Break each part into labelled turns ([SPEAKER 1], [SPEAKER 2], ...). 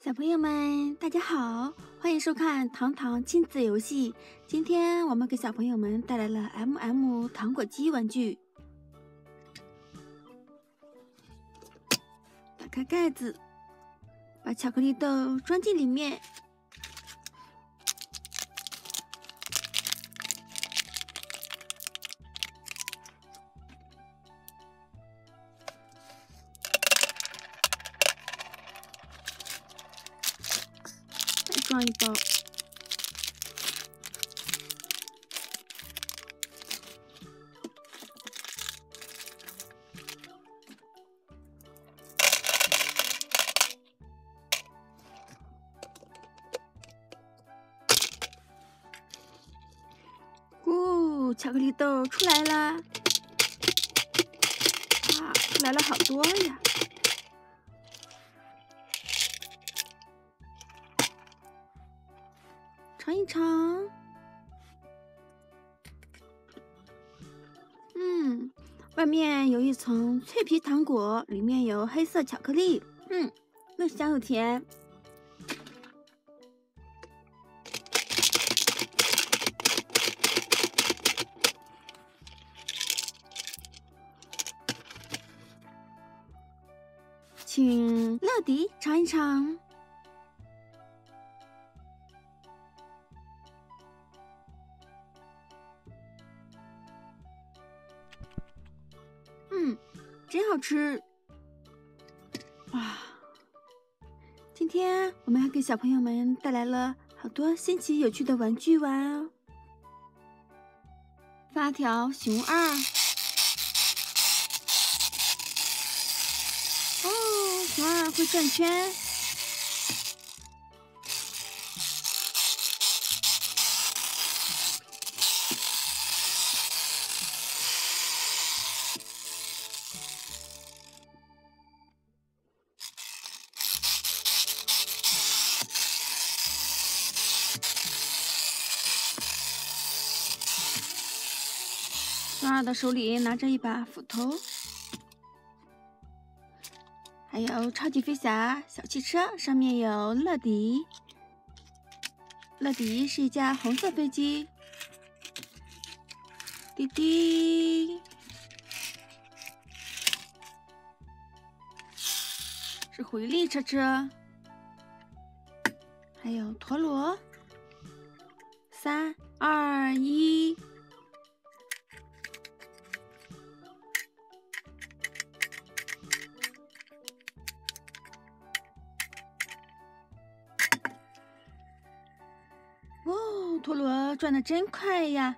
[SPEAKER 1] 小朋友们，大家好，欢迎收看糖糖亲子游戏。今天我们给小朋友们带来了 糖果机玩具。打开盖子，把巧克力豆装进里面。再装一包。巧克力豆出来啦！哇，出来了好多呀！尝一尝。外面有一层脆皮糖果，里面有黑色巧克力。又香又甜。请乐迪尝一尝。真好吃！哇，今天我们还给小朋友们带来了好多新奇有趣的玩具玩哦。发条熊2。熊2会转圈。熊2的手里拿着一把斧头。还有超级飞侠小汽车，上面有乐迪。乐迪是一架红色飞机。滴滴是回力车车。还有陀螺。3、2、1。陀螺转得真快呀！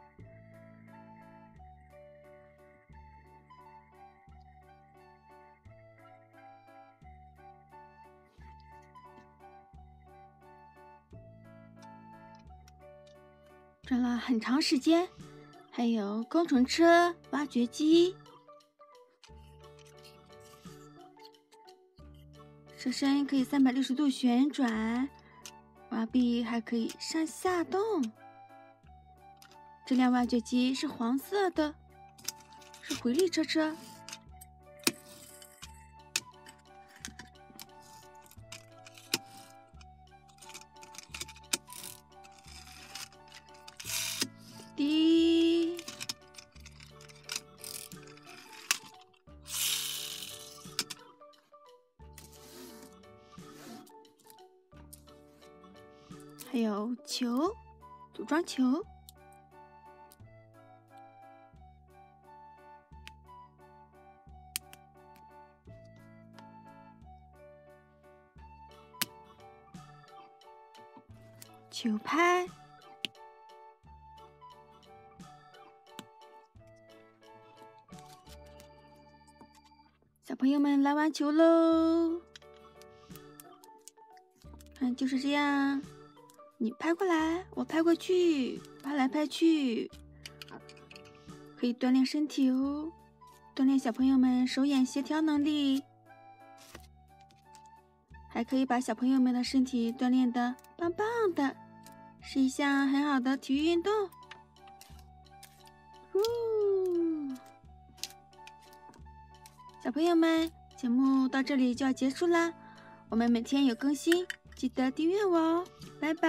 [SPEAKER 1] 转了很长时间。还有工程车、挖掘机，车身可以360度旋转。挖壁还可以上下动。这辆挖掘机是黄色的，是回力车车。滴，还有球，组装球。球拍。小朋友们来玩球喽！就是这样，你拍过来，我拍过去，拍来拍去，可以锻炼身体哦，锻炼小朋友们手眼协调能力，还可以把小朋友们的身体锻炼得棒棒的，是一项很好的体育运动。小朋友们，节目到这里就要结束啦，我们每天有更新， 记得订阅我哦，拜拜。